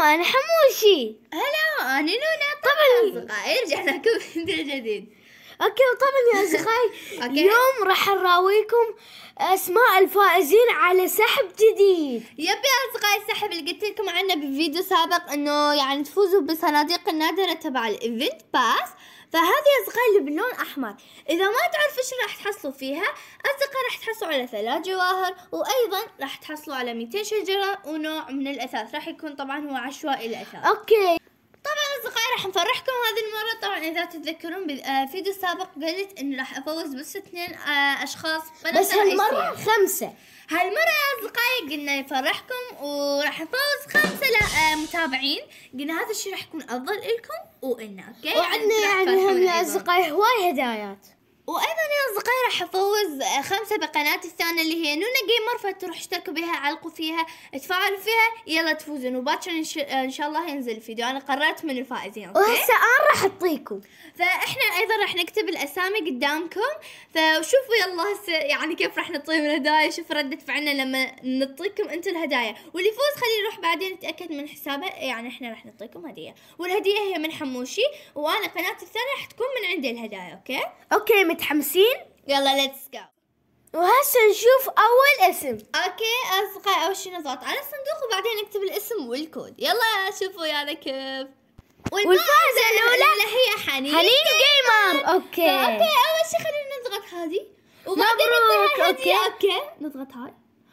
أنا حموشي. هلا أنا نونا. طبعا أصدقائي رجعنا لكم فيديو جديد. اوكي، وطبعا يا اصدقائي اليوم راح نراويكم اسماء الفائزين على سحب جديد. يا اصدقائي السحب اللي قلت لكم عنه بفيديو سابق انه يعني تفوزوا بصناديق النادرة تبع الايفنت باس. فهذه يا اصدقائي اللي باللون احمر، اذا ما تعرفوا ايش راح تحصلوا فيها اصدقائي راح تحصلوا على 3 جواهر، وايضا راح تحصلوا على 200 شجرة ونوع من الاثاث، راح يكون طبعا هو عشوائي الاثاث. اوكي طبعا اصدقائي راح نفرحكم هذه المره. طبعا اذا تتذكرون بالفيديو السابق قلت انه راح افوز بس 2 اشخاص، بس هالمره 5. هالمره يا اصدقائي قلنا نفرحكم وراح نفوز 5 متابعين. قلنا هذا الشيء راح يكون افضل لكم والنا. اوكي، وعندنا يعني هم يا اصدقائي هواي هدايات. وايضا يا اصدقائي راح افوز 5 بقناتي الثانيه اللي هي نونا جيمر، فتروح اشتركوا بها، علقوا فيها، تفاعلوا فيها، يلا تفوزون. وباكر ان شاء الله ينزل الفيديو. انا قررت من الفائزين. اوكي، وهسه انا راح اعطيكم، فاحنا ايضا راح نكتب الاسامي قدامكم، فشوفوا يلا هسه يعني كيف راح نعطيهم الهدايا. شوف ردة فعلنا لما نعطيكم انتم الهدايا، واللي يفوز خليه يروح بعدين يتاكد من حسابه. يعني احنا راح نعطيكم هديه، والهديه هي من حموشي، وانا قناتي الثانيه راح تكون من عندي الهدايا. اوكي متحمسين؟ يلا ليتس جو. وهسه نشوف اول اسم. اوكي اصدقائي، اول شيء نضغط على الصندوق وبعدين نكتب الاسم والكود. يلا شوفوا يانا كيف. والفائزة الأولى هي حنين جيمر. اوكي اول شيء خلينا نضغط هذه مبروك. اوكي نضغط هاي.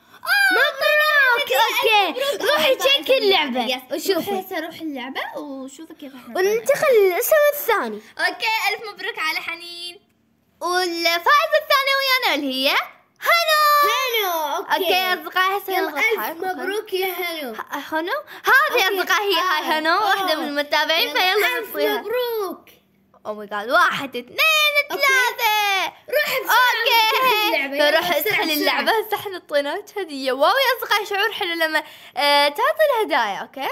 مبروك. اوكي روحي تشيك اللعبة وشوفي هسه روح اللعبة وشوفي كيف احنا وننتقل للاسم الثاني. اوكي الف مبروك على حنين. والفائزة الثانية ويانا اللي هي هنو. اوكي يا اصدقائي هسه الف مبروك يا هنو. هنو هذه يا اصدقائي هي هاي هنو، واحدة من المتابعين، فيلا الف مبروك. او ماي جاد، 1 2 3 روحي اوكي روح ادخل اللعبة. هسه احنا اعطيناك هدية. واو يا اصدقائي شعور حلو لما تعطي الهدايا. اوكي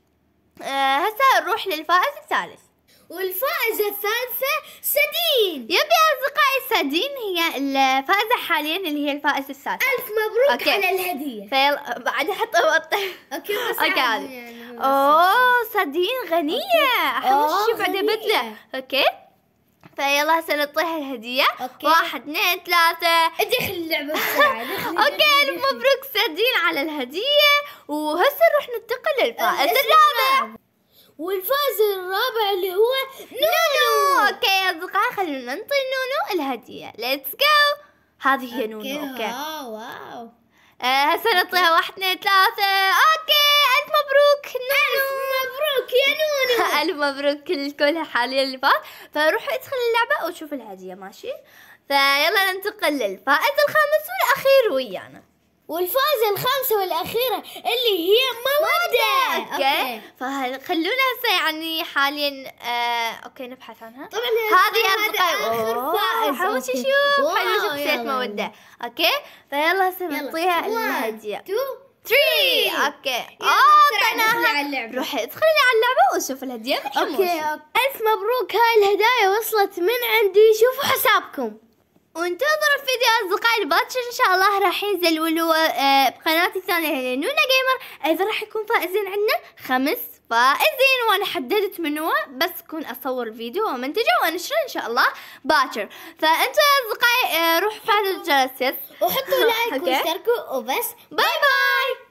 هسه نروح للفائز الثالث. والفائزة الثالثة سدين. يا اصدقائي سدين هي الفائزة حاليا اللي هي الفائز الثالث. الف مبروك على الهدية. فيلا بعد حط اوكي بس هذه. اوه سدين غنية، حموشي بعد بدلة. اوكي فيلا هسه نعطيها الهدية. 1 2 3 ادخل اللعبة بسرعة. اوكي الف مبروك سدين على الهدية. وهسه نروح ننتقل للفائز الرابع. والفائز الرابع اللي هو نونو. اوكي يا اصدقائي خلونا نعطي نونو الهدية. ليتس جو. هذه هي نونو. اوكي واو هسه نعطيها 1 2 3 اوكي الف مبروك نونو. الف مبروك يا نونو. الف مبروك الكل حاليا اللي فات. فروح ادخل اللعبة وشوف الهدية. ماشي، فيلا ننتقل للفائز الخامس والاخير ويانا. والفائزة الخامسة والأخيرة اللي هي مودة. اوكي فخلونا هسه يعني حاليا اوكي نبحث عنها. طبعا هذه هذا آخر فائز. حموشي شوف حلو شخصية مودة. اوكي فيلا هسه نعطيها الهدية. 2 3 اوكي طلعنا. روحي ادخلي على اللعبة وشوف الهدية من حموشي. اوكي الف مبروك. هاي الهدايا وصلت من عندي، شوفوا حسابكم. وانتظروا الفيديو اصدقائي باكر ان شاء الله راح ينزل. ولو بقناتي الثانيه هي نونا جيمر ايضا راح يكون فائزين عندنا 5 فائزين، وانا حددت من هو بس كون اصور الفيديو ومنتجه وانشره ان شاء الله باكر. فانتوا يا اصدقائي روحوا فعلوا الجرس وحطوا لايك واشتركوا وبس. باي باي.